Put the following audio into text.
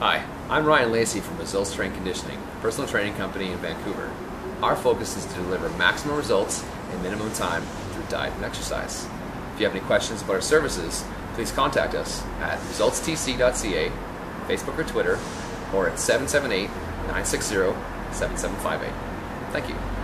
Hi, I'm Ryan Lacey from Results Strength Conditioning, a personal training company in Vancouver. Our focus is to deliver maximum results in minimum time through diet and exercise. If you have any questions about our services, please contact us at resultstc.ca, Facebook or Twitter, or at 778-960-7758. Thank you.